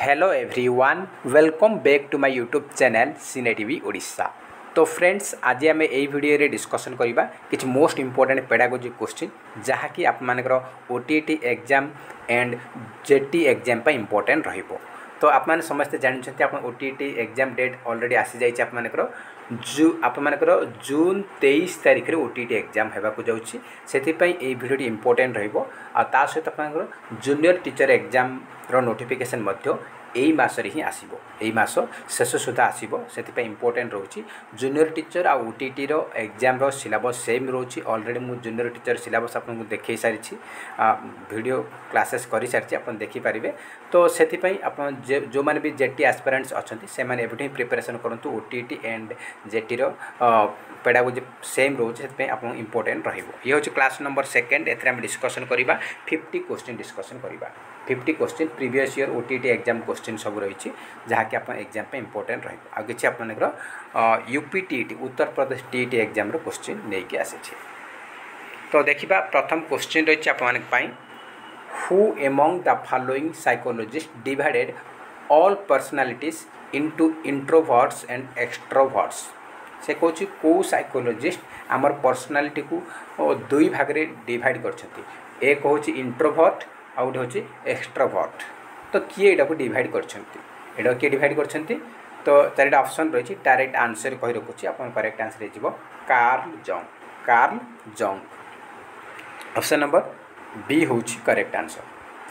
Hello everyone welcome back to my YouTube channel Cine TV Odisha. तो friends आज आम यही वीडियो रे डिस्कशन करवा कि मोस्ट इंपोर्टेंट पेडागोजी क्वेश्चन जहाँकि आपर OTT exam and JT exam important रहिबो। तो आप समस्ते जानते आप ओटीटी एग्जाम डेट ऑलरेडी आसी जाइए आपर जून 23 तारीख में ओटीटी एग्जाम होगा जाऊँगी से भिडियो इंपोर्टेंट रहा सहित आप जूनियर टीचर एग्जाम नोटिफिकेशन यही मसरे ही आसो यही मास शेष सुधा आसो से इंपोर्टेंट रोचे जूनियर टीचर आ ओटीटी एग्जाम सिलेबस सेम रोचे। ऑलरेडी मुझे जूनियर टीचर सिलेबस आपको देखे सारी वीडियो क्लासेस कर सारी आप देखिपारे। तो से जो मैंने भी जेटी एस्पिरेंट्स अच्छा से मैंने प्रिपरेशन करूँ OTT and JT pedagogy same रोचे से आपको इंपोर्टेंट ये हूँ क्लास नंबर सेकेंड एम डिस्कसन करवा 50 क्वेश्चन डिस्कसन करवा 50 question previous year OTT exam question सब रही जहाँकि आप एग्जाम पे इंपोर्टेंट रही आपर यूपी टीईटी उत्तर प्रदेश टीईटी एग्जाम क्वेश्चन नहीं कि आसी। तो देखा प्रथम क्वेश्चन रही आप who among the following psychologist divided all personalities into introverts and extroverts. से कौन कौ साइकोलॉजिस्ट आमर पर्सनालिटी को दुई भाग में डिवाइड कर एक हूँ इंट्रोवर्ट आ गए हूँ एक्सट्रोवर्ट। तो किए यहाँ को डिवाइड कर किए डिवाइड कर तो चारिटा ऑप्शन रही डायरेक्ट आंसर कही रखुच्छी आप करेक्ट आंसर हो Carl Jung option number B हूँ करेक्ट आंसर।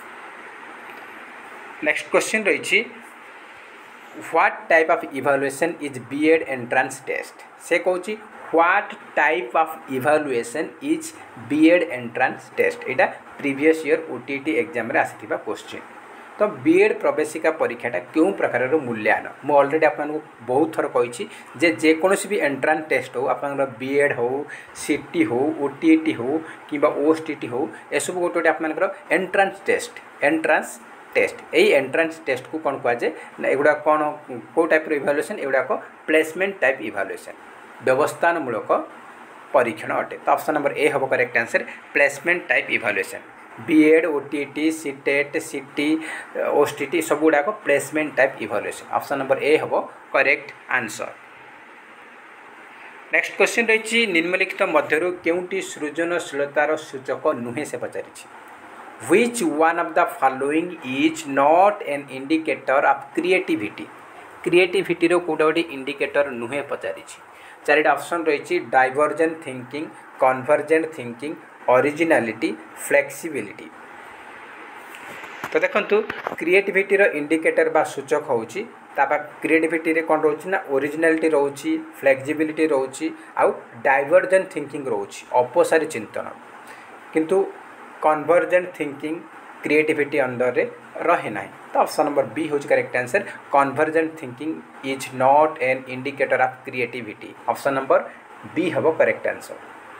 नेक्स्ट क्वेश्चन रही what type of evaluation is BEd entrance test. से कौन what type of evaluation is BEd entrance test यहाँ प्रीवियस ईयर ओटीटी एग्जाम रे आसीथिबा question. तो BEd प्रवेशिका परीक्षाटा क्यों प्रकार मूल्यांकन मुझे ऑलरेडी आपको बहुत थर कही जेकोसी भी एंट्रांस टेस्ट हो आप बीएड हो सीटी हो ओटीटी हो कि ओएसटीटी हो एसब गोटे आप एंट्रांस टेस्ट यही एंट्रांस टेस्ट को कौन कहुए एगुड़ा कौन कौ टाइप इवैल्यूएशन एगुड़ाक प्लेसमेंट टाइप इवैल्यूएशन व्यवस्थानमूलक परीक्षण अटे। तो ऑप्शन नंबर ए हम correct answer placement type evaluation BEd OTT CTET CT OSTT सब गुड़ाक placement type evaluation option number A हम करेक्ट आंसर। नेक्स्ट क्वेश्चन रही निम्नलिखित मध्यरु केउंटी सृजनशीलतार सूचक नुहे से पचारि which one of the following is not an indicator of creativity. Creativity रो कोटा गोटे इंडिकेटर नुहे पचारि चारिटा ऑप्शन रही divergent thinking convergent thinking originality flexibility. तो देखंतु क्रिएटिविटी रो इंडिकेटर बा सूचक होउची ताबा क्रिएटिविटी रे कोन रोची ना ओरिजिनालिटी रोची फ्लेक्सिबिलिटी रोची आउ डाइवर्जेंट थिंकिंग रोची अपोसारी चिंतन किंतु कन्वर्जेंट थिंकिंग क्रिएटिविटी अंडर रे रहे ना। तो ऑप्शन नंबर बी हूँ correct answer convergent thinking is not an indicator of creativity option number B हम करेक्ट आंसर।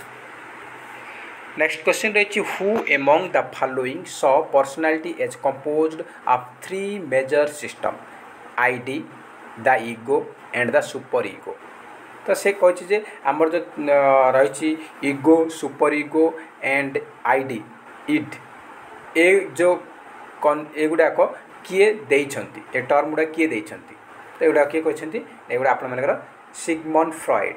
नेक्स्ट क्वेश्चन रही who among the following saw personality as composed of 3 major system id the ego and the super ego. तो से कहे आमर जो रही ego super ego and id id ए जो एगुड़ाक किए देइछंती ए टर्म गुड़ा किए देइछंती। तो एगुड़ा किए कहते एगुड़ा आप सिगमंड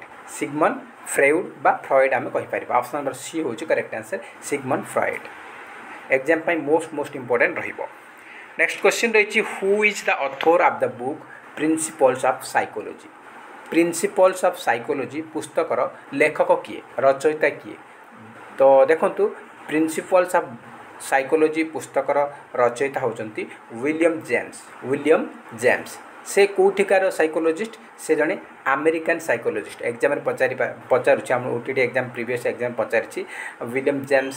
फ्रॉइड बा फ्रॉइड आम कहीपर ऑप्शन नंबर सी हूँ correct answer Sigmund Freud exam most important रहिबो। नेक्स्ट क्वेश्चन रही who is the author of the book principles of psychology. Principles of psychology पुस्तकर लेखक किए रचयिता किए। तो देखंतु प्रिंसिपल्स ऑफ साइकोलॉजी पुस्तकर रचयिता होचंती विलियम जेम्स। से कौटिकार साइकोलॉजिस्ट से जड़े अमेरिकन साइकोलॉजिस्ट एग्जाम पचारुच्छे आम ओटीटी एग्जाम प्रीवियस एग्जाम पचारि विलियम जेम्स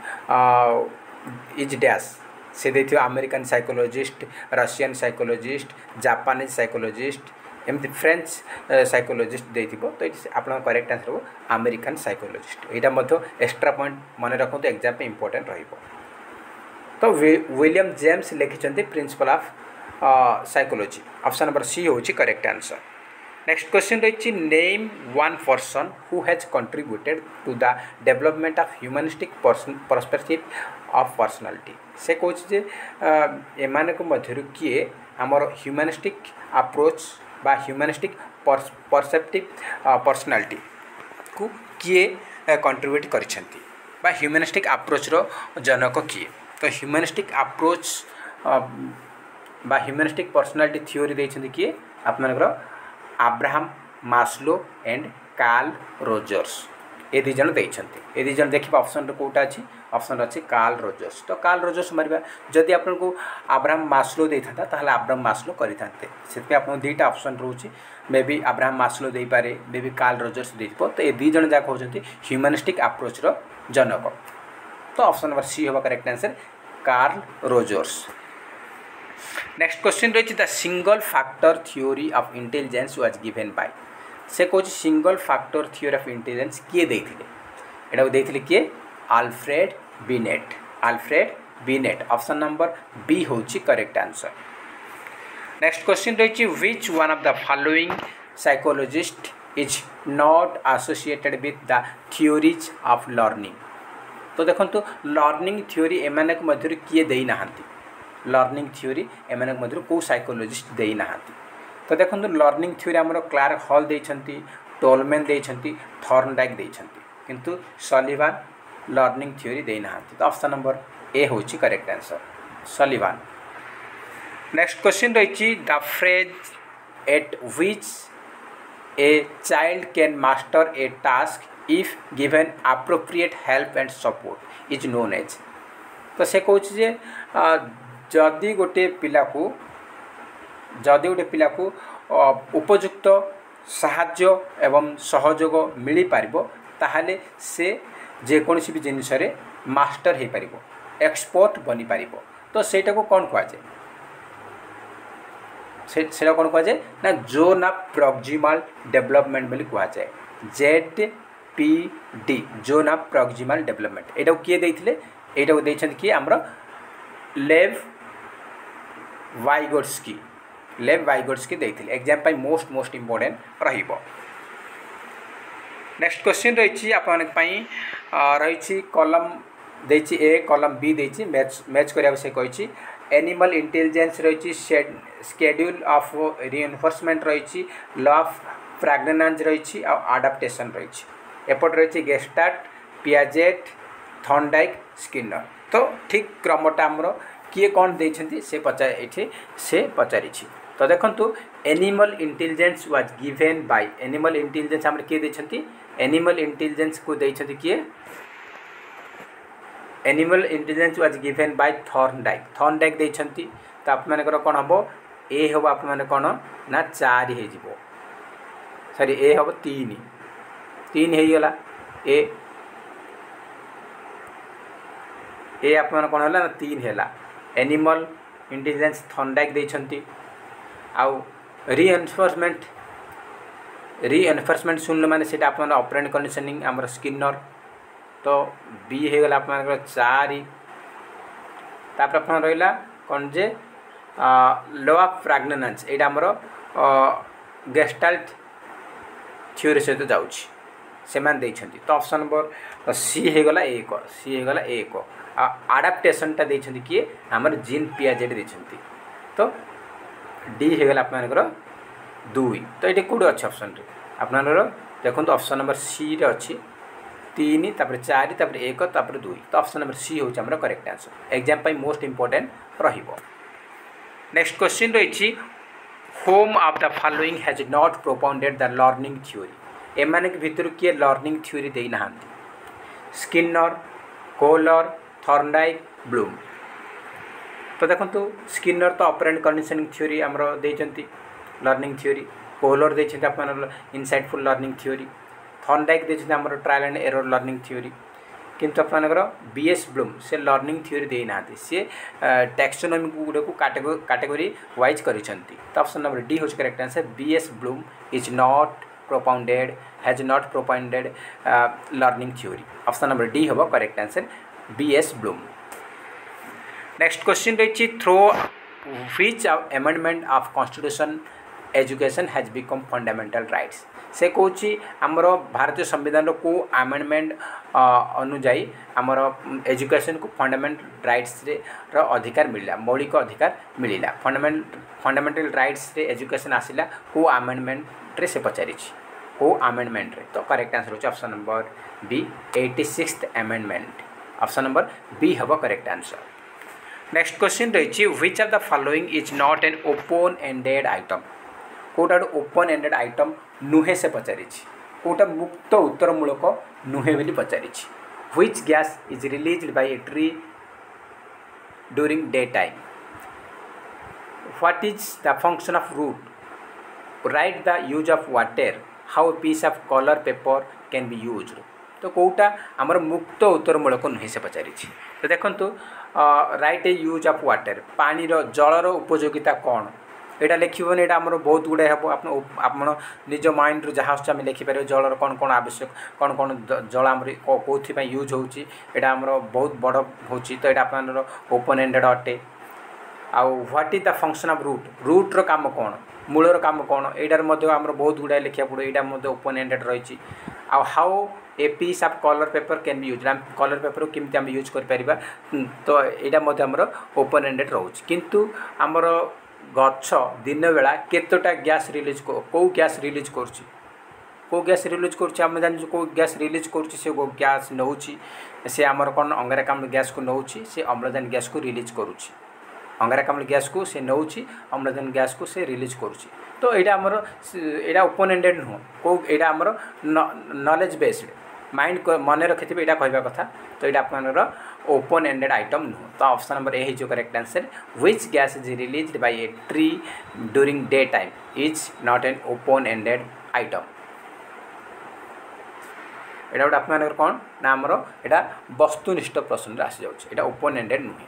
इज डैश से देखिए American psychologist Russian psychologist Japanese psychologist एमती फ्रेंच साइकोलॉजिस्ट देथिबो। तो आप करेक्ट आंसर हो अमेरिकन साइकोलॉजिस्ट यहाँ एक्स्ट्रा पॉइंट मन रखु एग्जाम पे इंपोर्टेंट रहिबो। तो विलियम जेम्स लिखिं principle of psychology option number C हूँ करेक्ट आंसर। नेक्स्ट क्वेश्चन रही name one person who has contributed to the development of humanistic perspective of personality से कहे एमान मध्य किए आमर ह्यूमनिस्टिक अप्रोच बा ह्यूमनिस्टिक परसेप्टिव पर्सनालिटी को किए कंट्रीब्यूट करिसेंती बा ह्यूमनिस्टिक अप्रोच रो जनक किए तो ह्यूमनिस्टिक अप्रोच बा ह्यूमनिस्टिक पर्सनालिटी थ्योरी देइछन्ती किए आपनकर Abraham Maslow and Carl Rogers ए दी जन देइछन्ती ए दी जन देखिबा ऑप्शन रो कोटा अछि ऑप्शन अछि कार्ल रोजर्स तो कार्ल रोजर्स मारिबा जदि आपन को अब्राहम मास्लो देइथाता ताहले अब्राहम मास्लो करिथान्ते सेते आपन दुईटा ऑप्शन रहउछि मे बी अब्राहम मास्लो देइ पारे मे बी कार्ल रोजर्स देइपो तो ए दी जन जा कहउछन्ती ह्यूमनिस्टिक अप्रोच रो जनक तो ऑप्शन नंबर सी होबा correct answer Carl Rogers. Next question रही the single factor theory of intelligence was given by से कौन single factor theory of intelligence किए देथिले एटा देथिले किए Alfred Binet option number B होची करेक्ट आंसर। नेक्स्ट क्वेश्चन रही which one of the following psychologist is not associated with the theories of learning तो देखंतु लर्निंग थ्योरी एमानक मध्य किए देई नाहंती लर्निंग थ्योरी एमानक मध्य को साइकोलॉजिस्ट देई नाहंती तो देखंतु लर्निंग थ्योरी हमरो क्लार्क हॉल देइछंती टोलमैन देइछंती थॉर्नडाइक देइछंती किंतु सलिवान लर्निंग थ्योरी देई नाहंती तो ऑप्शन नंबर ए होची correct answer Sullivan. Next question रही the phrase at which a child can master a task if given appropriate help and support is known as तो से कहूँ जे जदि गोटे पिला को उपयुक्त साहाय्य एवं सहयोग मिल पारिबो ताहाले से जेकोसी भी जिनिस रे मास्टर हो पारिबो एक्सपर्ट बनी पारिबो तो सेटा को कौन कह जाए से कौन कह जाए ना जोन ऑफ प्रॉक्सिमल डेवलपमेंट बोली कह जाए ZPD zone of proximal development एटा किए देथिले एटा देछन कि हमरो लेव वाइगोट्स्की देथिले एग्जाम पाई मोस्ट इंपोर्टेंट रहिबो। नेक्स्ट क्वेश्चन रही आपन पाई रही कॉलम देछि ए कॉलम बी देछि मैच करिया से कहिछि एनिमल इंटेलिजेंस रही शेड्यूल ऑफ रिइंफोर्समेंट रही लॉ ऑफ फ्रैग्नेंस रही आडाप्टेशन रही एपट रही गेस्टार्ट पियाजेट थॉर्नडाइक स्किनर तो ठीक क्रमटा आमर किए कौन देछंती से पचारि तो देखंतु animal intelligence was given by animal intelligence हमर किए देछंती एनिमल इंटेलिजेंस को देछंती किए animal intelligence was given by Thorndike देछंती तो आप मानकर कोन हबो ए हबो आप माने कोन ना 4 हे जिवो सॉरी ए हबो 3 हे गला ए आप माने कोन हला ना 3 हेला एनिमल इंटेलिजेंस थॉर्नडाइक देछंती आउ रीएनफोर्समेंट सुनले माने सेटा आप माने ऑपरेंट कंडीशनिंग हमर स्किनर तो बी हे गला आप माने 4 तापर अपन रहिला कोन जे लॉ ऑफ फ्रैग्नेंस एटा हमर गेस्टाल्ट थ्योरी सहित जाउछि सेमान देछंती तो ऑप्शन नंबर सी हे गला 1 आडाप्टेशन टा देछंती कि हमर जीन पियाजेट देछंती तो डी हे गला आप मानकर 2 तो एटी कोड अछि ऑप्शन रे आपनर देखो तो ऑप्शन नंबर सी रे अछि 3 तापर 4 तापर 1 तापर 2 तो ऑप्शन नंबर सी होछि हमर करेक्ट आंसर एग्जाम पाई मोस्ट इंपोर्टेंट रहिबो। नेक्स्ट क्वेश्चन रही whom of the following has not propounded the learning theory एमाने के भितर किए लर्निंग थ्योरी देई नाहंती स्किनर कोलर थॉर्नडाइक ब्लूम तो देखंतु स्किनर तो ऑपरेंट कंडीशनिंग थ्योरी हमरो देचंती लर्निंग थ्योरी कोलर देचंती आपन इनसाइटफुल लर्निंग थ्योरी थॉर्नडाइक देचंती हमरो trial and error learning theory किंतु आपनकर बीएस ब्लूम से लर्निंग थ्योरी देई नाहंती से टैक्सोनॉमी गुडे को कैटेगरी वाइज करिसंती तो ऑप्शन नंबर डी होच correct answer BS Bloom is not propounded has not propounded learning theory option number D होबो correct answer BS Bloom. Next question रही through which amendment of constitution education has become fundamental rights. से कौची आमर भारतीय संविधान को amendment अनुजाई आमर education को फंडामेंटल राइट्स रे अधिकार मिलला, मौलिक अधिकार मिलला। फंडामेंटल राइट्स रे एजुकेशन आसिला को आमेंडमेंट रे से पचारि को आमेंडमेंट रे। तो करेक्ट आंसर होची option number B 86th amendment. Option number B हबो करेक्ट आंसर। नेक्स्ट क्वेश्चन रही which of the following is not an open ended item. कोटा ओपन एंडेड आइटम नुहे से पचारि, कोटा मुक्त उत्तरमूलक नुहे बोली पचारि। Which gas is released by a tree during day time. What is the function of root. Write the use of water. How piece of colour paper can be used. तो कौटा आमर मुक्त उत्तरमूलक नुहे से पचारि। तो देखंतु write a use of water, पानी जलर उपयोगिता कौन यहाँ लिखन। यहाँ आम बहुत गुड़ाए हम आप निज माइंड जहाँ आम लिखिपर जलर कौन कौन आवश्यक, कौन कौन जल आम कौन यूज होता आमर बहुत बड़ हो। तो यहाँ आप ओपन एंडेड अटे। आउ what is the function of root. रूट्र काम कौन, मूलर काम कौन, यार बहुत गुड़ाए लिखा पड़े। यहाँ ओपन एंडेड रही। How a piece of colour paper can be use. Colour paper को केमती आम यूज कर। तो यहाँ आमर ओपन एंडेड रोच। किंतु आमर गछ दिन बेला केतोटा गैस रिलीज को गैस रिलीज करुच्ची, को गैस रिलीज करुच्ची आम जान को गैस रिलीज करुच्ची से गैस नौ से आमर कौन अंगारकाम्ल गैस को नौ से अम्लजान गैस को रिलीज करुच्ची। अंगारकाम्ल गैस को से नौ अम्लजान गैस को से रिलीज करुच्ची। तो यहाँ आमर यहाँ ओपन एंडेड नुह को यहाँ आमर नॉलेज बेस्ड माइंड मन रखि यहाँ कहवा कथा। तो यहाँ आप ओपन एंडेड आइटम नुह। तो ऑप्शन नंबर ए जो correct answer. Which gas is released by a tree during day time is not an open ended item. यहाँ गोटे आप कौन ना आमर यहाँ वस्तुनिष्ठ प्रश्न आसी जाए, ओपन एंडेड नुहे।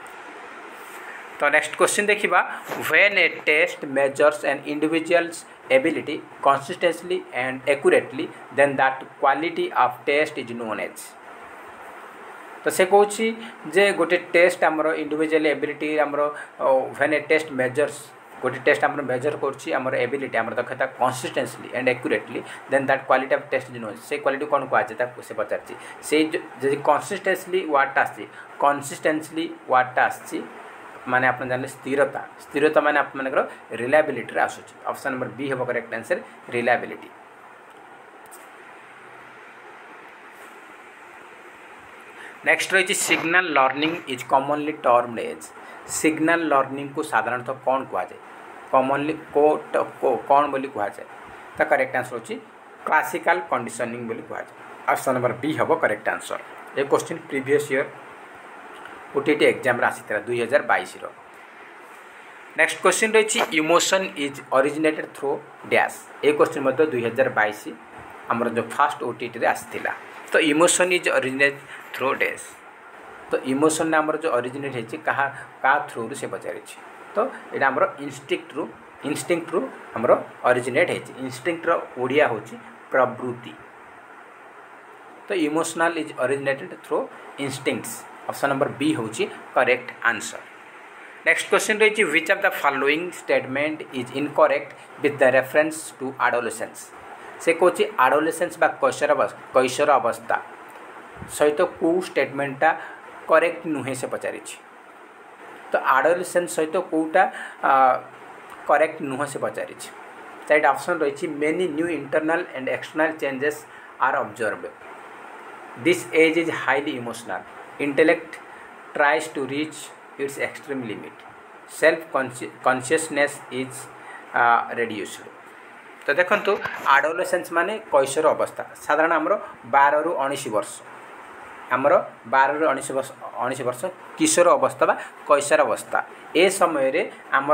तो नेक्स्ट क्वेश्चन देखिबा when a test measures an individual's ability consistently and accurately then that quality of test is known as. तो से कौन जे गोटे टेस्ट आमर इंडिविजुअल एबिलिटी आमर व्हेन ए टेस्ट मेजर्स गोटे टेस्ट आमर मेजर कर एबिलिटी आमर दक्षता consistently and accurately then that quality of test is known. से क्वालिटी कौन कहुए से पचार से कंसिस्टेंटली वार्डटा आसी कंसिस्टेंटली वार्डटा आसी माने आप जान स्थिरता। स्थिरता माने आप रिलायबिलिटी आसूँ। ऑप्शन नंबर बी हम करेक्ट आंसर रिलायबिलिटी। नेक्स्ट रही signal learning is commonly termed as. Signal learning को साधारणतः कौन कहुए, कॉमनली कौन बोली कहुए। तो करेक्ट आंसर होची क्लासिकल कंडीशनिंग बोली कहुए। ऑप्शन नंबर बी हम करेक्ट आंसर। ये question previous year OTT exam आसी 2022 रो। नेक्स्ट क्वेश्चन रही emotion is originated through dash. ये क्वेश्चन 2022 आमर जो फास्ट ओटीटी आसाला। तो emotion is originate through dash. तो इमोशन आमर जो ओरिजिनेट होती क्या थ्रू से पचारि। तो यहाँ आमर इंस्टिंक्ट रु आमर ओरिजिनेट होती। इंस्टिंक्ट ओडिया हूँ प्रवृत्ति। तो emotional is originated through instincts. Option number B हूँ करेक्ट आंसर। नेक्स्ट क्वेश्चन रही which of the following statement is incorrect with the reference to adolescence. से कौन एडोलेसेंस बा कैशोर अवस्था सहित कौ स्टेटमेंटा करेक्ट नुहे से पचारि। तो एडोलेसेंस सहित कौटा करेक्ट नुह से पचारि। दैट ऑप्शन रही many new internal and external changes are observed. This age is highly emotional. Intellect tries to reach its extreme limit. Self consciousness is reduced. तो देखंतु एडोलेसेंस माने कैशोर अवस्था साधारण आमर 12 रु 19 वर्ष आमर 12 रु 19 वर्ष किशोर अवस्था बा कैशोर अवस्था। ए समय रे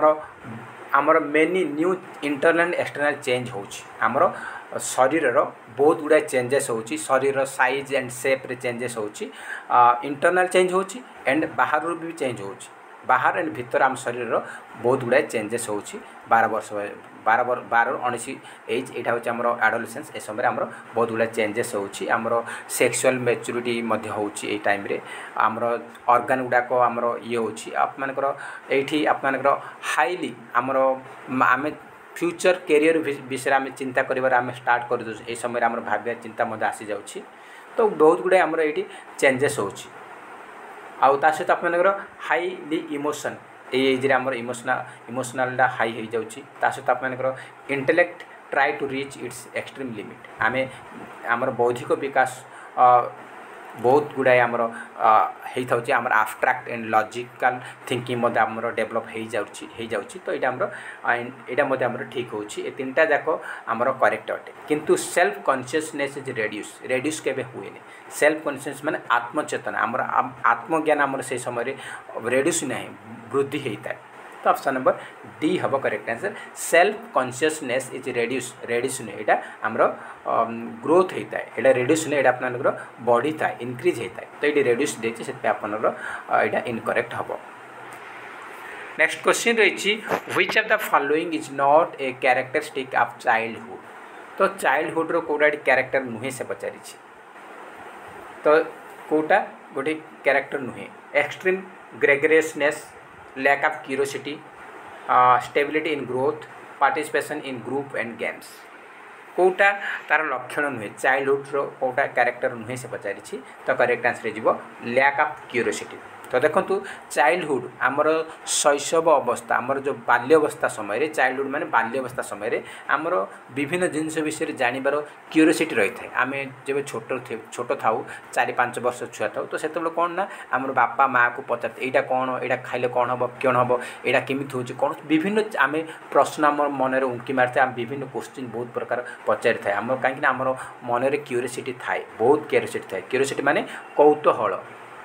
आमर many new internal external change होची। आमर शरीर बहुत गुड़ा चेंजेस होची। शरीर साइज एंड शेप रे चेंजेस होची। इंटरनल चेंज होची एंड बाहर भी चेंज होची। बाहर एंड भीतर आम शरीर बहुत गुड़ा चेंजेस होची। 12 वर्ष 12 रु 19 एज यहाँ हूँ आमर एडोलेसेंस। ए समय आमर बहुत गुड़ा चेंजेस होची। आमर सेक्सुअल मैच्योरिटी मध्य होची। ए टाइम रे आमर ऑर्गन गुड़ाक आमर ये होची। आप मानकर एठी आप मानकर हाईली आमर आमे फ्यूचर कैरियर विषय आम चिंता कर आम स्टार्ट कर दे ये समय आम भाव चिंता आसी जा तो बहुत गुड़ाए आमर ये चेंजेस हो सहित आपर हाईली इमोशन एज आमर इमोशनाल हाई हो जाता सहित आपर intellect try to reach its extreme limit आमे आमर बौद्धिक विकास बहुत गुड़ाए आमर होता आमर आब्स्ट्राक्ट एंड लॉजिकल थिंकिंग आमर डेभलप हो जाऊँगी तो यहाँ आमर ठीक हो तीन टा जाक आमर करेक्ट अटे किंतु सेल्फ कॉन्शियसनेस इज रेड्यूस केबे हुए सेल्फ कॉन्शियस माने आत्मचेतना आमर आत्मज्ञान आमर से समय रेड्यूस ना वृद्धि होता है तो ऑप्शन नंबर डी हम correct answer self consciousness is reduce नुहे यहाँ आमर ग्रोथ होता है यहाँ रेड्यूस नुहे यहाँ अपन बढ़ी था इनक्रीज होता है तो ये रेड्यूस देती से आपनर यहाँ इनकरेक्ट हम नेक्स्ट क्वेश्चन रही which of the following is not a characteristic of childhood तो चाइल्डहुड रो कोटा कैरेक्टर नुहे से पचारि तो कोटा गोटे कैरेक्टर नुहे extreme gregariousness lack of curiosity stability in growth participation in group and games कोटा तार लक्षण नुहे चाइल्डहुड रो कोटा कैरेक्टर नुहे से पचारि तो करेक्ट आंसर हो लैक ऑफ क्यूरियोसिटी तो देखो चाइल्डहुड आमर शैशव अवस्था आमर जो बाल्यवस्था समय चाइल्डहुड माने बाल्यवस्था समय आमर विभिन्न जिनस विषय जानवर क्यूरियोसिटी रही है आम जब छोट थाऊ 4-5 वर्ष छुआ था तो से कौन ना आम बापा माँ को पचार यहाँ कौन यहाँ खाइले कौन हम कौन हम यहाँ केमी हो कौन विभिन्न आम प्रश्न आम मन में उंकी मारी आम विभिन्न क्वेश्चन बहुत प्रकार पचारि थाए आम कहीं आम मन में क्यूरियोसिटी थाए बहुत क्यूरियोसिटी माने कौतूहल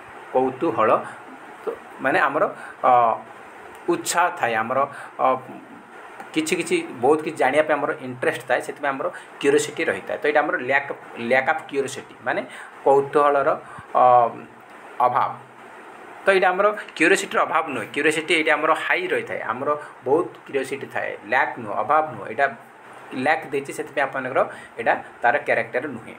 तो माने आमर उत्साह थाए आमर किछि बहुत किसी जानिया पे आमर इंटरेस्ट थाए से आमर क्यूरियोसिटी रही है तो ये आमर लैक ऑफ क्यूरियोसिटी माने कौतूहलर अभाव तो ये आमर क्यूरियोसिटी अभाव नुहे क्यूरियोसिटी ये आमर हाई रही है आमर बहुत क्यूरियोसिटी थाए लैक नुह अभाव नुह यहाँ लैक देती से आपनकर यहाँ तार कैरेक्टर नुहे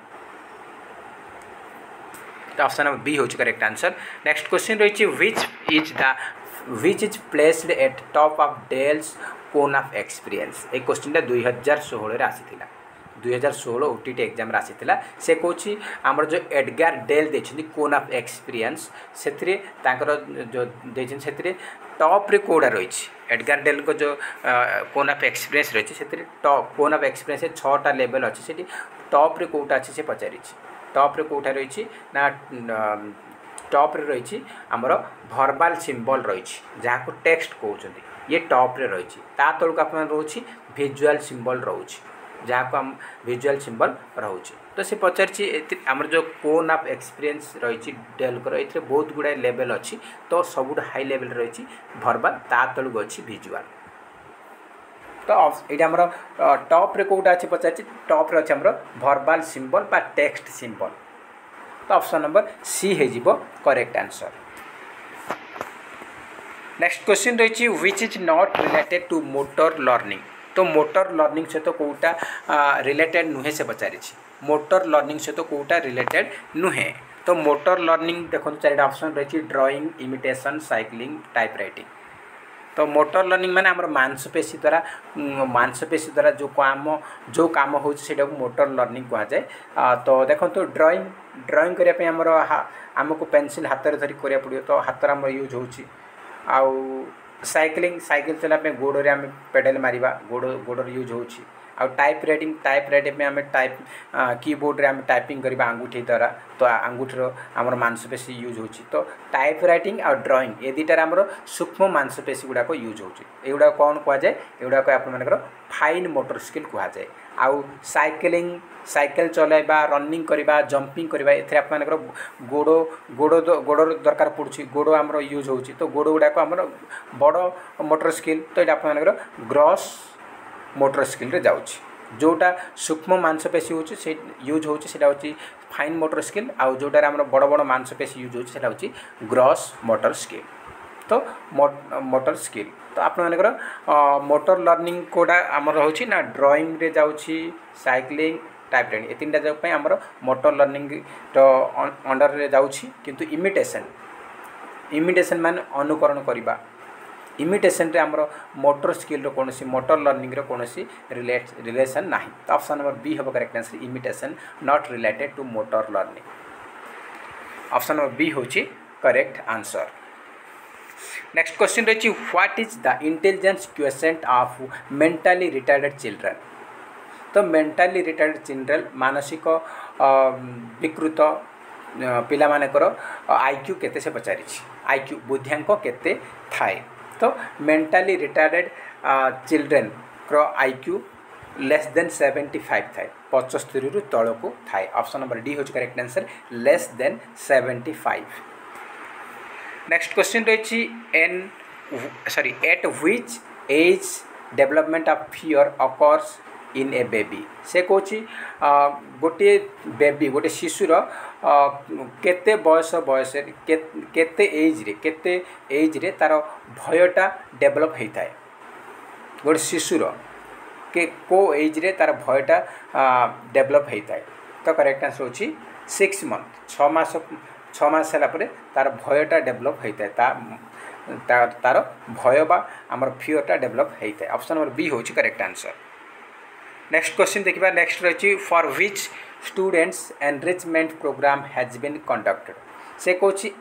तो ऑप्शन नंबर बी होची करेक्ट आंसर नेक्स्ट क्वेश्चन रही which is placed at top of Dale's cone of experience एक क्वेश्चन 2016 आसी 2016 ओटीटी एग्जाम आसी से कौन आमर जो एडगार डेल देखते कोन ऑफ एक्सपीरियंस से जो देखते से टॉप रे कोड़ा रही एडगार डेल को जो कोन ऑफ एक्सपीरियंस रही है टॉप कोन ऑफ एक्सपीरियंस 6टा लेवल अच्छी से टॉप रे कोटा अच्छी से पचारि टॉप रे कोठा रही ना टॉप रे रही आमर भर्बाल सिंबल रही जहाँ को टेक्स्ट कहते ये टॉप रे रही तलक आप रोचे विजुअल सिंबल रोचे जहाँ को आम विजुअल सिंबल रोचे तो से पचारि आमर जो कोन ऑफ एक्सपीरियंस रही डेल कर ये बहुत गुड़ाए लेवल अच्छी तो सबुठ हाई लेवल रही भर्बाल तलक अच्छी विजुअल तो ये आमर टॉप रे कोटा अच्छे पचारि टॉप रे अच्छे आमर भर्बाल सिंबल बा टेक्स्ट सिंबल तो ऑप्शन नंबर सी हो करेक्ट आंसर नेक्स्ट क्वेश्चन रही which is not related to motor learning तो मोटर लर्निंग सहित तो कोटा रिलेटेड नुहे से पचारि मोटर लर्निंग सहित तो कोटा रिलेटेड नुहे तो मोटर लर्निंग देखो 4टा ऑप्शन रही drawing imitation cycling type writing तो मोटर लर्निंग माने हमर मांसपेशी द्वारा जो काम हो मोटर लर्निंग कहा जाए तो देखो तो ड्राइंग करने आमको पेंसिल हाथ में धरिक करा पड़ो तो हाथ आम यूज हो साइकिल चलापी गोड़े आम पेडल मारिबा गोड़ यूज हो टाइप राइटिंग आम टाइप कीबोर्ड रे आम टाइपिंग करवा अंगूठी द्वारा तो अंगूठीर आमर मांसपेशी यूज हो तो टाइप राइटिंग आ ड्राइंग ये दुटार आमर सूक्ष्म मांसपेशी गुड़ाक यूज होगा कौन कहुए एगुड़ाक आपर फाइन मोटर स्किल कहुए आउ साइकिल चलाइबा रनिंग करवा जंपिंग करवा ए गोड़ दरकार पड़ुछि गोड़ आमर यूज हो तो गोड़ गुड़ाक आमर बड़ मोटर स्किल तो ये आपर ग्रॉस मोटर स्किल रे जाउछि जोटा सूक्ष्म मांसपेशी हो यूज हो फाइन मोटर स्किल आउ जोटार आमर बड़ बड़ मांसपेशी यूज हो ग्रॉस मोटर स्किल तो मोटर स्किल तो आपर मोटर लर्निंग कोड़ा आमर होछि ना ड्राइंग रे जाउछि साइक्लिंग टाइप राइटिंग ए 3टा जगह आमर मोटर लर्निंग तो अंडर रे जाउछि किंतु इमिटेशन माने अनुकरण करबा इमिटेशन रे हमरो मोटर स्किल रो कोनोसी मोटर लर्निंग रो कोनोसी रिलेशन नाही। तो ऑप्शन नंबर बी होबो correct answer imitation not related to motor learning. Option number B होची करेक्ट आंसर। नेक्स्ट क्वेश्चन रही what is the intelligence quotient of mentally retarded children. तो mentally retarded children मानसिक विकृत पिला मानकर आईक्यू केते से पचारि आईक्यू बुद्धियांक केते थाए। तो मेंटली रिटार्डेड चिल्ड्रन रो आईक्यू लेस देन 75 थाए 75 रु तल को थाए। ऑप्शन नंबर डी होची correct answer less than 75। Next question रही at which age development of fear occurs in a baby. से कौच गोटे बेबी गोटे शिशुर केते बयस बयस केते एज रे तार भयटा डेवलप होता है। गोटे शिशुर के को एज रे तार भयटा डेवलप होता है। तो करेक्ट आंसर होची 6 मंथ 6 मास तार भयटा डेवलप होता है तार भय बा आमर फियरटा डेवलप होता है। ऑप्शन नंबर बी होची करेक्ट आंसर। नेक्स्ट क्वेश्चन देखिबा नेक्स्ट रही for which students enrichment program has been conducted. से कौची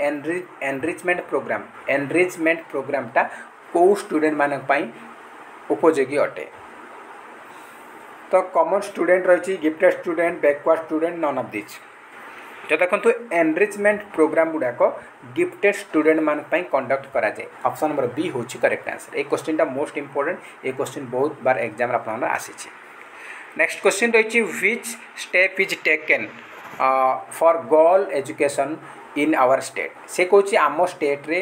एनरिचमेंट प्रोग्रामटा को स्टूडेंट मानक पई उपयोगी अटे। तो कॉमन स्टूडेंट रही gifted student backward student none of this. तो देखो एनरिचमेंट प्रोग्राम गुड़ाक गिफ्टेड स्टूडेंट मान कंडक्ट करा जाए। ऑप्शन नंबर बी होची करेक्ट आंसर। ये क्वेश्चन मोस्ट इंपोर्टेंट ये क्वेश्चन बहुत बार एग्जाम आप आसी। नेक्स्ट क्वेश्चन रही which step is taken for girl education in our state. से कौच आम स्टेट रे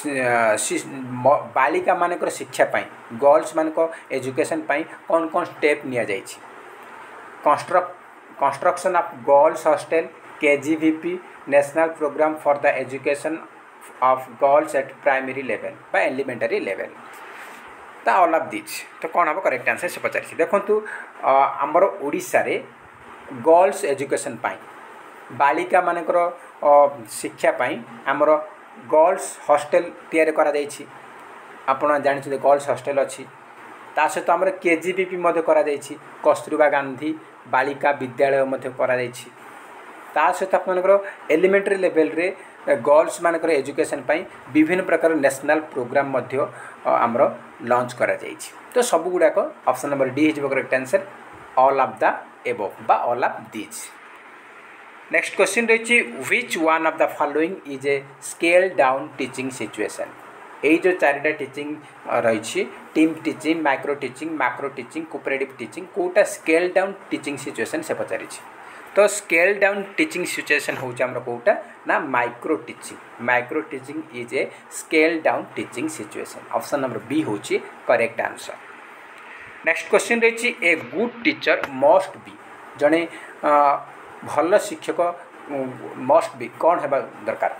बालिका मानकर शिक्षा पाई गर्ल्स मान एजुकेशन पाई कौन कौन स्टेप निया जाइछि। Construction of girls hostel KGVP national program for the education of girls at primary level बा एलिमेंटरी लेवल। ता ऑल ऑफ दिस तो कौन हम करेक्ट आंसर से पचारि देखु आमर ओडिशा रे गर्ल्स एजुकेशन पाई बालिका मानकर शिक्षा पाई आमर गर्ल्स हॉस्टल तैयारी करा जाइछि। आपण जानि गर्ल्स हॉस्टल अच्छी ता सहित आमर KGVP मध्य करा जाइछि कस्तूरबा गांधी बालिका विद्यालय मध्य करा जाइछि। ता सहित आपनकर एलिमेंटरी लेवल रे गर्ल्स मानकर एजुकेशन पाई विभिन्न प्रकार नेशनल प्रोग्राम मध्य आमर लॉन्च करा जाइछि। तो सब गुड़ाक ऑप्शन नंबर डी हो correct answer all of the above बा all of this. Next question रही which one of the following is a scale down teaching situation. ये जो चारिटा टीचिंग रही team teaching micro teaching macro teaching cooperative teaching कोटा scale down teaching situation से पचारि। तो स्केल डाउन टीचिंग सिचुएशन हूँ कोटा ना micro teaching is a scale down teaching situation. Option number B हूँ करेक्ट आंसर। नेक्स्ट क्वेश्चन रही a good teacher must be जड़े भल शिक्षक मस्ट बी कौन है दरकार।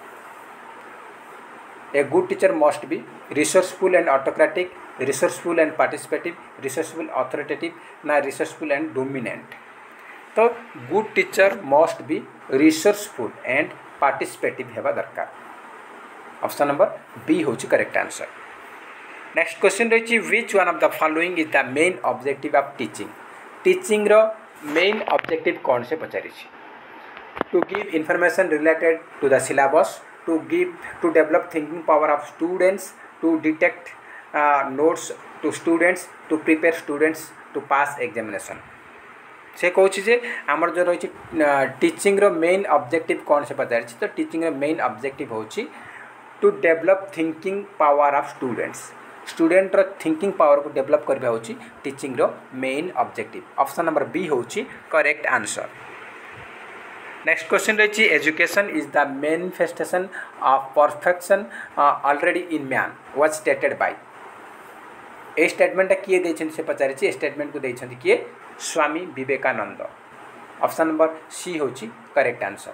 A good teacher must be resourceful and autocratic resourceful and participative resourceful authoritative ना resourceful and dominant. तो good teacher must be resourceful and participative हेबा दरकार। ऑप्शन नंबर बी होची करेक्ट आंसर। नेक्स्ट क्वेश्चन रही which one of the following is the main objective of teaching. Teaching रो main objective कौन से पचारि। To give information related to the syllabus to develop thinking power of students to detect notes to students to prepare students to pass examination. से कौचे आमर जो रही teaching रो मेन ऑब्जेक्टिव कौन से पचारि। तो टीचिंग रो मेन ऑब्जेक्टिव होची to develop thinking power of student रो थिंकिंग पावर को डेवलप करबा होची टीचिंग रो main objective. Option number B होची करेक्ट आंसर। नेक्स्ट क्वेश्चन रही education is the manifestation of perfection already in man was stated by. ए statement किए देछन से पचारि। ए स्टेटमेंट को देछन किए Swami Vivekananda. Option number C होची करेक्ट आंसर।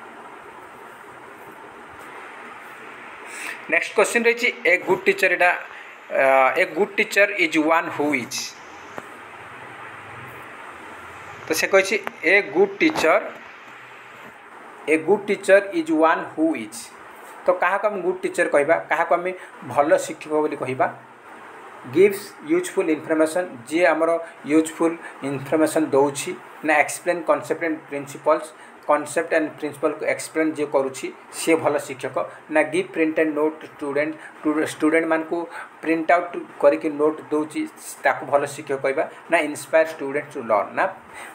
नेक्स्ट क्वेश्चन रही a good teacher a good teacher is one who is. तो से कही a good teacher is one who is. तो क्या आम गुड टीचर कहवा क्या आम भल शिक्षक बोली कहवा गिव्स यूजफुल इनफॉरमेशन जी आमर यूजफुल इनफॉरमेशन दौची ना explain concept and principles concept and principle को एक्सप्लेन जे करुच्ची सी भल शिक्षक ना give print and note student मान को प्रिंट आउट करके नोट दूची ताकू भल शिक्षक कहवा ना इंस्पायर स्टूडेंट टू लर्न ना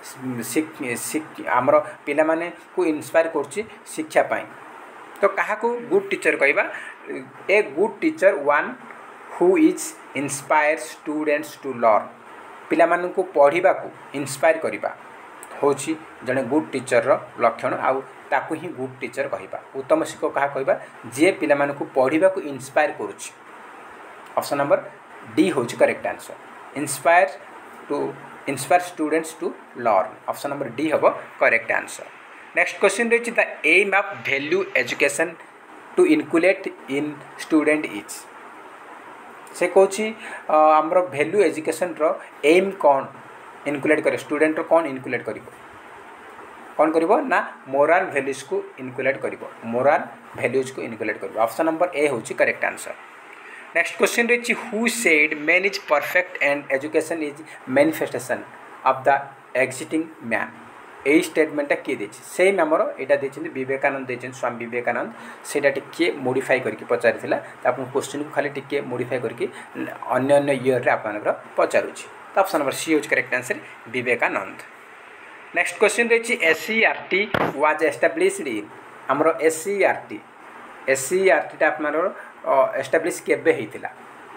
आमर पिला माने को इंस्पायर करुच्ची शिक्षा पाई तो क्या गुड टीचर कहवा a good teacher one who is inspire students to learn पिला मानन को पढ़ा को इंस्पायर करवा होची जड़े गुड टीचर लक्षण आउ ताकू ही गुड टीचर कहवा उत्तम शिक्षक क्या कहवा जे पिला मानन को पढ़ा को इंस्पायर करुच्ची ऑप्शन नंबर डी होची correct answer inspire students to learn option number D हम करेक्ट आंसर नेक्स्ट क्वेश्चन रही the aim of value education to inculcate in student is से कौची आमर वैल्यू एजुकेशन रो एम कौन इनक्युलेट करे स्टूडेंट कौन इनक्युलेट कौन करिवो ना मोराल वैल्यूज को इनक्युलेट करिवो मोराल वैल्यूज को इनक्युलेट करिवो ऑप्शन नंबर ए होची करेक्ट आंसर नेक्स्ट क्वेश्चन रही who said man is perfect and education is manifestation of the existing man यही स्टेटमेंटा किए देछि सेम आमर यहाँ देखते विवेकानंद देखते स्वामी विवेकानंद सेटा टिके मोडिफाई करके पचारिथिला तो आपन क्वेश्चन को खाली टिके मोडिफाई करके अन्य अन्य ईयर रे आपनकर पचारुछि तो ऑप्शन नंबर सी होछि correct answer Vivekananda next question रही SCERT वाज एस्टाब्लिश्ड इन आमर SCERT टा आपनकर एस्टाब्लिश केबे हेतिला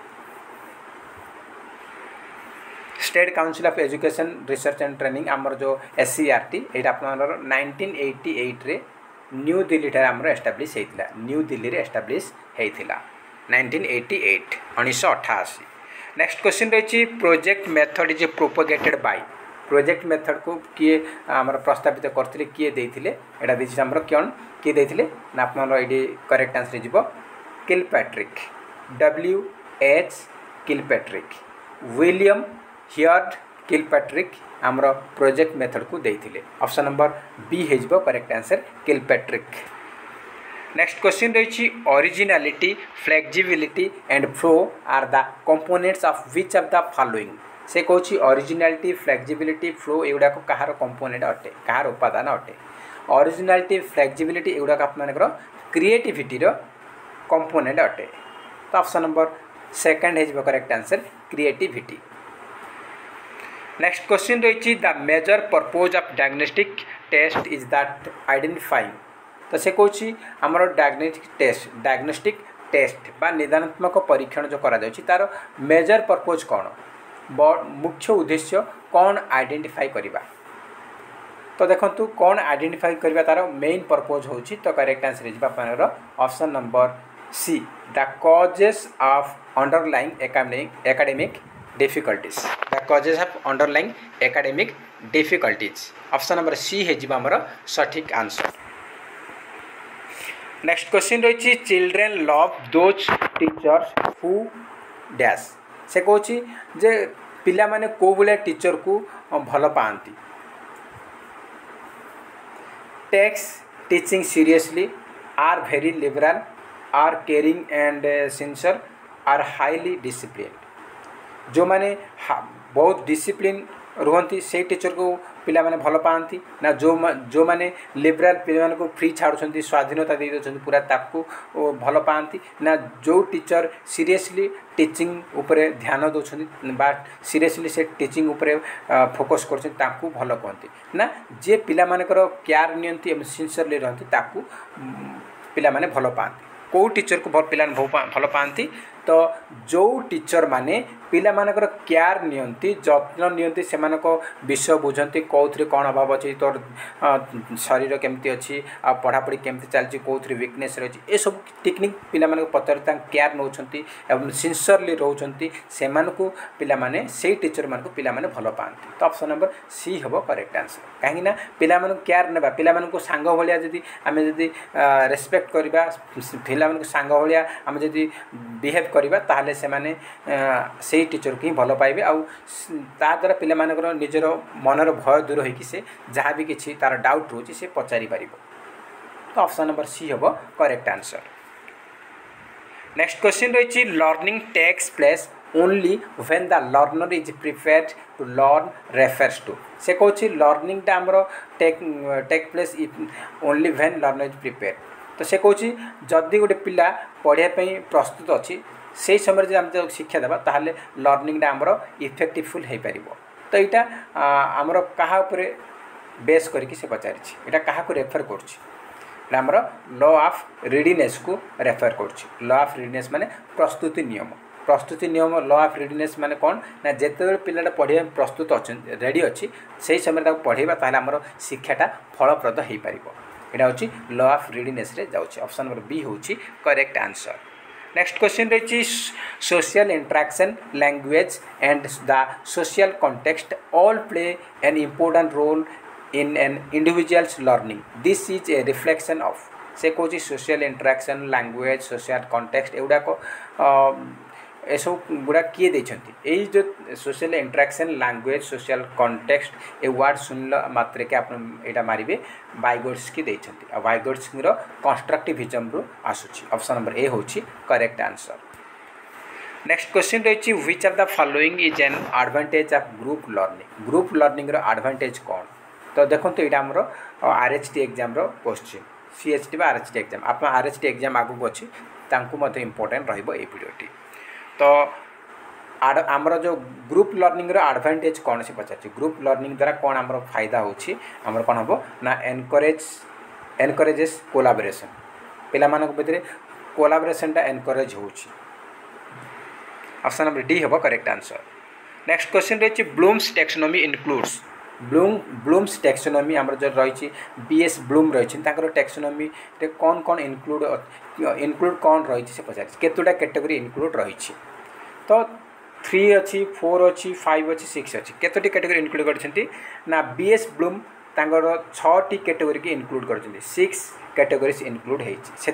state council of education research and training आमर जो SCERT यहाँ आपनकर 1988 रे न्यू दिल्ली ठारे आमर एस्टाब्लिश हेतिला न्यू दिल्ली रे एस्टाब्लिश हेतिला 1988 1988 नेक्स्ट क्वेश्चन रही project method is propagated by project method को किए आमर प्रस्तावित करथिले किए देथिले एटा दिछि आमर कोन किए देथिले ना आपनर एडी करेक्ट आंसर जिवो Kilpatrick WH Kilpatrick William Heard Kilpatrick आमर प्रोजेक्ट मेथड को देथिले ऑप्शन नंबर बी हेजिबो correct answer Kilpatrick next question रही originality flexibility and flow are the components of which of the following से कौची ओरिजिनलिटी फ्लेक्सिबिलिटी फ्लो एगुड़ा कहार component अटे कहार उपादान अटे ओरिजिनलिटी फ्लेक्सिबिलिटी एगुड़ा आपनकर क्रिएटिविटी रो कंपोनेंट अटे तो ऑप्शन नंबर सेकंड हेजिबो correct answer creativity next question रही the major purpose of diagnostic test is that identifying तो से कौची आमर डायग्नोस्टिक टेस्ट बा निदानात्मक परीक्षण जो करा जाउची तार मेजर पर्पज कौन मुख्य उद्देश्य कौन आइडेंटिफाई करवा तो देखंतु कौन आइडेंटिफाई करवा तार मेन पर्पज होची तो correct answer is option number C the causes of underlying academic difficulties the causes of underlying academic difficulties option number C हेजिबा हमर सठिक आंसर नेक्स्ट क्वेश्चन रही children love those teachers who dash से कौची जे पिला माने को भले टीचर को भल पाती takes teaching seriously are very liberal are caring and sincere are highly discipline जो माने बहुत डिसिप्लिन रुहंती से टीचर को पिला माने भल पाती ना जो माने लिबरल पिला को फ्री छाड़ुछंती स्वाधीनता दे दउछंती पूरा ताकू भल पाती ना जो टीचर सीरियसली टीचिंग उपरे ध्यान दउछंती बा सीरियसली से टीचिंग उपरे फोकस करछंती ताकू भल कहंती ना जे पिला मानकर केयर नियंती एवं सिंसियरली रहंती ताकू पिला माने भल पाती को टीचर को पिला भल पाती तो जो टीचर माने पिला मानकर केयर नियंती जत्न नियंती से विषय बुझंती कौथरे कौन अभाव अच्छी तोर शरीर केमती अच्छी आ पढ़ापढ़ी केमती चलती कौथरे वीकनेस रही ए सब टेक्निक पिला मानक पचार केयर नौछंती एवं सिंसियरली रोचंती से पिला माने से टीचर मानक पिला माने भल पाती तो ऑप्शन नंबर सी हम करेक्ट आंसर कहीं ना पिला मानक केयर नेबा पिला मानक सांग भलिया जदी आमे जदी रेस्पेक्ट करबा पिला मानक सांग भलिया आमे जदी बिहेव करबा ताहले से माने से टीचर को ही भल पाइबे आउ ता द्वारा पिला मानकर निजर मनर भय दूर होइकि से जहाँ भी किसी तार डाउट रोचे से पचारि पारिबो तो ऑप्शन नंबर सी हम करेक्ट आंसर नेक्स्ट क्वेश्चन रही learning takes place only when the learner is prepared to learn refers to से कौन लर्निंगटा आमर take place only when learner is prepared तो से कौन जदि गोटे पिला पढ़ाई प्रस्तुत अच्छी से समय जो आम शिक्षा देवा ताहले लर्निंगटा आमर इफेक्टिवफुल हो पार तो यहाँ आमर क्या बेस करके से पचारि यहाँ क्या रेफर करमर लॉ ऑफ रेडीनेस को रेफर कर लॉ ऑफ रेडीनेस माने प्रस्तुति नियम लॉ ऑफ रेडीनेस माने कौन ना जिते पिलाटा पढ़ाई प्रस्तुत अच्छे रेडी अच्छी से समय पढ़ेगा ताहले आमर शिक्षाटा फलप्रद हो पार यहाँ हूँ लॉ ऑफ रेडीनेस रे जाऊँगी ऑप्शन नंबर बी हूँ करेक्ट आंसर नेक्स्ट क्वेश्चन रही social interaction language and the social context all play an important role in an individual's learning. This is a reflection of से कौन social interaction language social context एगुड़ाक एसब गुड़ा किए देछंती यही जो social interaction language social context ए वर्ड सुनला मात्रे के आप एटा मारिबे वाइगोट्स्की देछंती आ वाइगोट्स्की रो कंस्ट्रक्टिविज्म रो आसुची ऑप्शन नंबर ए होची करेक्ट आंसर नेक्स्ट क्वेश्चन रही which of the following is an advantage of group learning रो एडवांटेज कौन तो देखो तो यहाँ आमर RHT exam question CHT RHT exam आप आरएचटी एग्जाम आगू अच्छी इम्पोर्टेंट रही भिडियोटी तो आमर जो ग्रुप लर्निंग रो एडवांटेज कौन से पचार ग्रुप लर्निंग द्वारा कौन आमर फायदा होमर कौन हम ना एनकरेजेस कोलाबोरेशन पिला भितर कोलाबोरेशनटा एनकरेज हो ऑप्शन नंबर डी हम करेक्ट आंसर नेक्स्ट क्वेश्चन रही Bloom's taxonomy includes Bloom's taxonomy आमर जो रही बीएस ब्लूम रही टैक्सोनॉमी रे कौन कौन इनक्लूड कौन रही से पचार केतोटा कैटेगरी इनक्लूड रही तो 3 अच्छी 4 अच्छी 5 अच्छी 6 अच्छी केतोटी कैटेगरी इनक्लूड करछंती ना बीएस ब्लूम तांकर 6टी कैटेगरी की इनक्लूड करछंती 6 कैटेगरीज इनक्लूड होती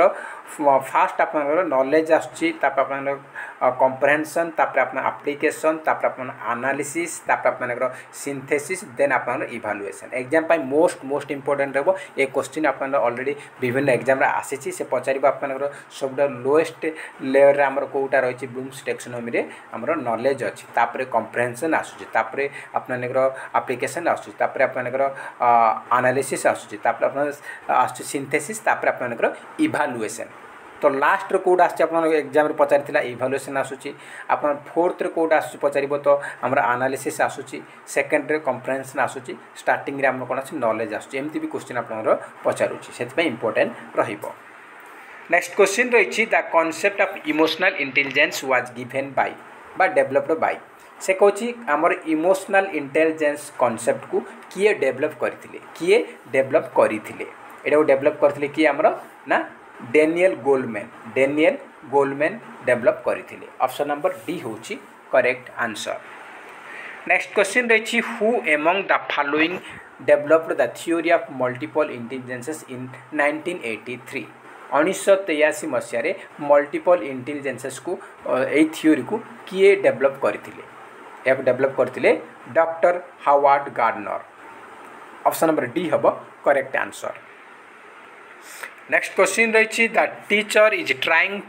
फास्ट आप नॉलेज आसुची कॉम्प्रिहेंशन तापर एप्लिकेशन तापर एनालिसिस तापर सिंथेसिस देन आप इभालुएशन एग्जाम पाई मोस्ट इंपोर्टेंट रहो ये क्वेश्चन आप ऑलरेडी विभिन्न एग्जाम आसी से पचार आप सब लोएस्ट लेयर रे आमर कोटा रही ब्लूम्स टैक्सोनॉमी रे आमर नॉलेज अच्छी तापर कॉम्प्रिहेंशन आसुची तापर एप्लिकेशन आसुची तापर एनालिसिस आसुची तापर आसुची सिंथेसिस तापर आप इभालुएशन तो लास्ट रे कोड आसछि आपन एग्जाम रे पचारिथिला इभालुएशन आसुची आपन फोर्थ रे कोड आसुची पचारिबो तो हमरा एनालिसिस आसुची सेकंड रे कॉम्प्रिहेंशन आसुची स्टार्टिंग रे हमर कोन आछि नॉलेज आसुची एमती भी क्वेश्चन आपन पचारुची सेति पे इंपोर्टेंट रहिबो नेक्स्ट क्वेश्चन रहिछि the concept of emotional intelligence was given by बा डेवलप्ड बाय से कहछि हमर इमोशनल इंटेलिजेंस कांसेप्ट को किए डेवलप करथिले एटा डेवलप करथिले कि हमर ना डेनियल गोलमैन डेवलप करथिले ऑप्शन नंबर डी होची करेक्ट आंसर नेक्स्ट क्वेश्चन रही who among the following developed the theory of multiple intelligences in 1983 1983 मसीह मल्टीपल इंटेलिजेंसेस को यही थ्योरी को किए डेवलप करथिले या डेवलप करथिले doctor Harvard Gardner option number D हम करेक्ट आंसर नेक्स्ट क्वेश्चन रही the teacher is trying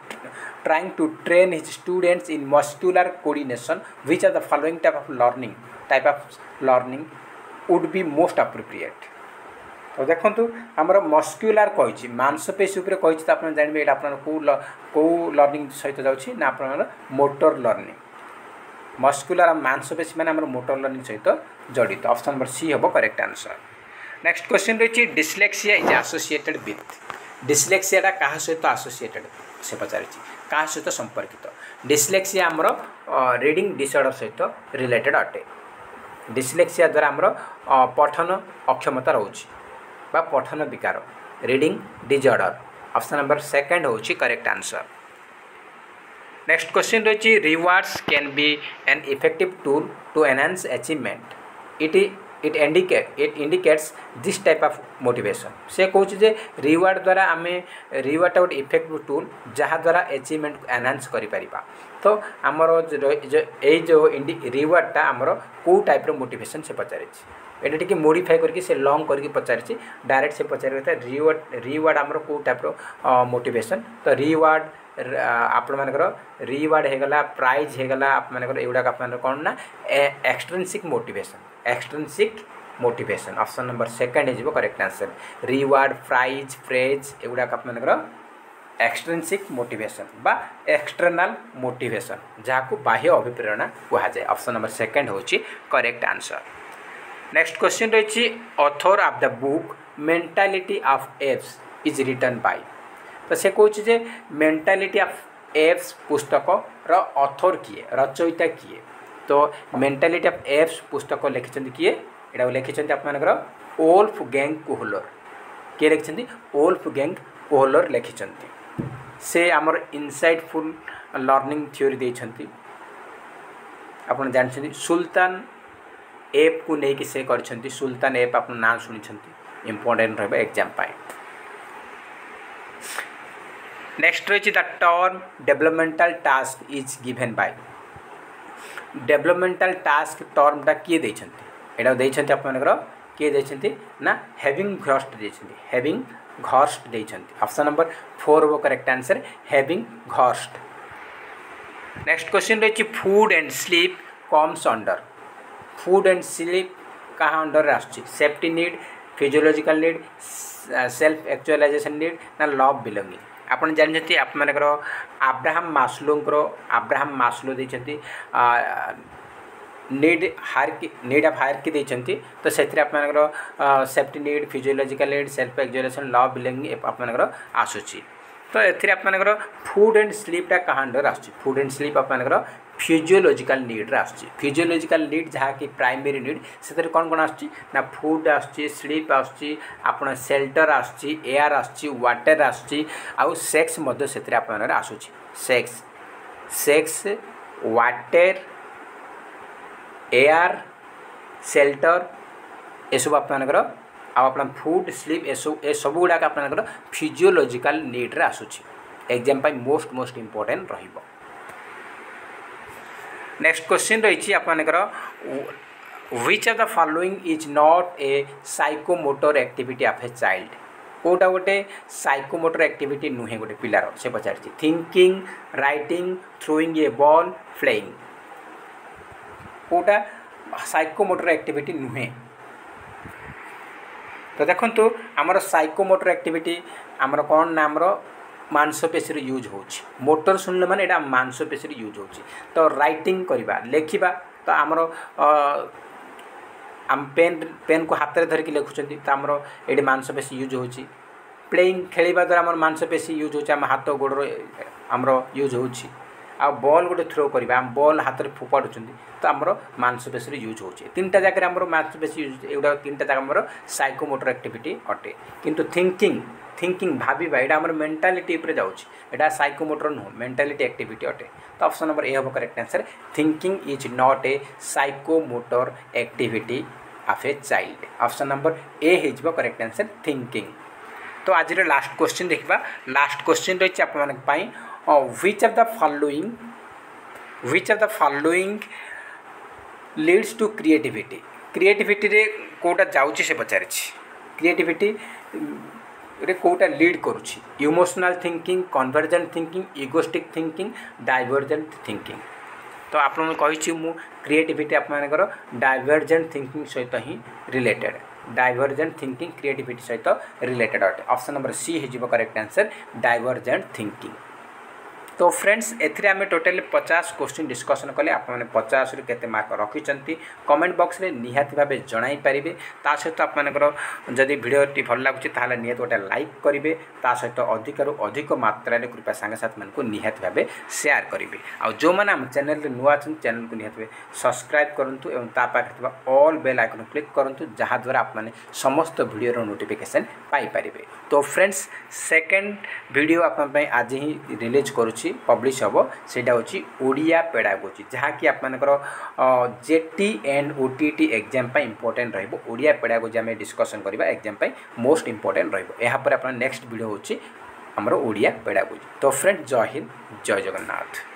to train his students in muscular coordination which are the following type of learning would be most appropriate तो देखो आमर muscular कही मांसपेशी उपर कही तो आप जानवे ये कौ लर्निंग सहित जाऊँगी ना आप मोटर लर्निंग मस्कुलर मांसपेशी मैंने मोटर लर्निंग सहित जड़ित ऑप्शन नंबर सी हम करेक्ट आंसर नेक्स्ट क्वेश्चन रही डिस्लेक्सिया इज एसोसिएटेड विथ डिस्लेक्सियाटा क्या सहित एसोसिएटेड से पचारि क्या सहित संपर्कित डिस्लेक्सिया आमर रीडिंग डिसऑर्डर सहित रिलेटेड अटे डिस्लेक्सिया द्वारा आमर पठन अक्षमता रोचे बा पठन विकार reading disorder option number second होची करेक्ट आंसर नेक्स्ट क्वेश्चन रही rewards can be an effective tool to enhance achievement it indicates this type of motivation से कहूँ जे रिवार्ड द्वारा आम रिवार्डटा गोटे इफेक्टिव टूल जहाँ द्वारा अचीवमेंट को एनहांस करें तो आमर जो रिवार्डटा आमर कौ टाइप मोटिवेशन से पचारि एटा टिके मॉडिफाई करके से लॉन्ग करके पचारि डायरेक्ट से पचार रिवार्ड आमर कौ टाइप मोटिवेशन तो रिवार्ड आपण मानकर रिवार्ड हो गला प्राइज हो गला आप मानकर एगुड़ा आप कौन ना extrinsic motivation option number second हो correct answer reward prize praise एगुड़ा आप मानकर एक्सट्रिंसिक मोटिवेशन बा एक्सटर्नाल मोटिवेशन जहाँ को बाह्य अभिप्रेरणा कहा जाए ऑप्शन नंबर सेकंड होची करेक्ट आंसर। नेक्स्ट क्वेश्चन रही author of the book mentality of apes is written by तो से कौच जे मेंटालिटी ऑफ एप्स पुस्तक रो ऑथर किए रचयिता किए तो मेंटालिटी ऑफ एप्स पुस्तक लिखिं किए यहाँ लिखिं आप ओल्फ गैंग कोहलर किए लिखिं ओल्फ गैंग कोहलर लिखिं से आमर इनसाइटफुल लर्निंग थ्योरी देइछंती आपन जानछंती सुल्तान एप को लेकिन से करछंती सुल्तान एप आपन नाम सुनिछंती इंपोर्टेंट रहबा एग्जाम पाए। नेक्स्ट रही the term developmental task is given by developmental task टर्मटा किए देइछंती एटा देइछंती आपनकर किए देइछंती ना हैविंग घस्ट देइछंती हैविंग घस्ट देइछंती ऑप्शन नंबर 4 वो correct answer Havighurst. Next question रही food and sleep comes under food and sleep कहाँ अंडर आसुची safety need physiological need self actualization need ना लव बिलोंगिंग आपन जानछंती आप मानकर अब्राहम मास्लो देइछंती नीड ऑफ हायरार्की देइछंती तो सेथरे आप मानकर safety need physiological need self actualization love belonging आप मानकर आसुची तो एथिरे आप मानकर फूड एंड स्लीपटा कहाँ अंडर आसुची फूड एंड स्लीप आप मानकर फिजियोलॉजिकल नीड आसुची फिजियोलॉजिकल नीड जहाँ कि प्राइमरी नीड से कौन कौन आसुची ना फूड आसुची स्लीप आसुची आपण शेल्टर आसुची एयर आसुची वाटर आसुची आउ सेक्स मध्य से आप आसुची सेक्स वाटर एयर शेल्टर ये सब आप फूड स्लीप ए सब गुड़ाक आप फिजियोलॉजिकल नीड्रे आसूची एग्जाम पाई मोस्ट इंपोर्टेंट रहिबो। नेक्स्ट क्वेश्चन रही आपनकर which of the following is not a psychomotor activity of a child कोटा गोटे साइकोमोटर एक्टिविटी नुहे गोटे पिलार से पचार thinking writing throwing a ball playing कोटा साइकोमोटर एक्टिविटी नुहे तो देखो आमर साइकोमोटर एक्टिविटी आमर कौन ना आमर मांसपेशी यूज हो मोटर सुनले माने एटा मांसपेशी यूज हो तो राइटिंग करवा लेखिबा तो आमर आम पेन को हाथ में धरिकी लिखुंट तो आमर ये मांसपेशी यूज हो प्लेइंग खेलवा द्वारा आम मांसपेशी यूज हो हाथ गोड़ आमर यूज हो आ बॉल गोटे थ्रो करवा आम बॉल हाथ में फोपाड़ुं तो आमर मांसपेशी यूज हो तीनटा जगह आमर मांसपेशी यूज एगुड़ा तीनटा जगह आमर साइकोमोटर एक्टिविटी अटे किंतु थिंकिंग भाविबा यहाँ आमर मेंटालिटी उपरे जाउछि एटा साइकोमोटर नुह मेंटालिटी एक्टिविटी अटे तो ऑप्शन नंबर ए हम correct answer thinking is not a psychomotor activity of a child option number A हो करेक्ट आंसर थिंकिंग। तो आज लास्ट क्वेश्चन देखा लास्ट क्वेश्चन रही आप which of the following leads to creativity रे कोटा जाउची से पचारि क्रिएटिविटी रे कोटा लीड करुछि emotional thinking convergent thinking egoistic thinking divergent thinking तो आप कही मु क्रिएटिविटी आप डाइवर्जेंट थिंकिंग सहित ही रिलेटेड डाइवर्जेंट थिंकिंग क्रिएटिविटी सहित रिलेटेड अटे ऑप्शन नंबर सी हो करेक्ट आंसर डाइवर्जेंट थिंकिंग। तो फ्रेंड्स एथिरे आमे टोटल 50 क्वेश्चन डिस्कशन कले आप मैंने 50 रु केते मार्क रखिचंती कमेंट बॉक्स रे निहाती भाबे जणाई पारिबे ता सहित आप मानकर जदि वीडियोटी भल लागुची ताहाले निहाती गोटे लाइक करिवे ता सहित अधिक रु अधिक मात्रा रे कृपया सांगे साथ मानको निहाती भाबे शेयर करिवे आ जो माने हम चैनल रे नुआ छन चैनल को निहाती सब्सक्राइब करंतु एवं ता पाखे थबा ऑल बेल आइकन क्लिक करंतु जहा द्वारा आप माने समस्त वीडियो रो नोटिफिकेशन पाई पारिबे। तो फ्रेंड्स सेकंड वीडियो आप आज ही रिलीज करूची पब्लिश हम सेटा होची ओडिया पेडागोजी जहाँकि आपमनकर जेटी एंड ओटीटी एग्जाम पे इंपोर्टेंट रहिबो ओडिया पेडागोजी आम डिस्कसन करबा एग्जाम पे मोस्ट इंपोर्टेंट रहिबो यहाँ पर नेक्स्ट वीडियो होची हमरो ओडिया पेडागोजी। तो फ्रेंड जय हिंद जय जगन्नाथ।